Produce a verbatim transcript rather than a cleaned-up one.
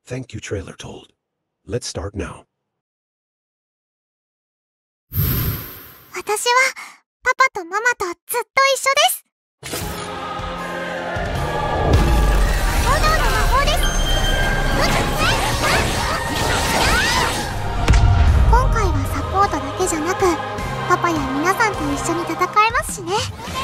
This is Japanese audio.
Thank you, trailer told. Let's start now. 私はパパとママとずっと一緒です。炎の魔法です。今回はサポートだけじゃなく、パパや皆さんと一緒に戦えますしね。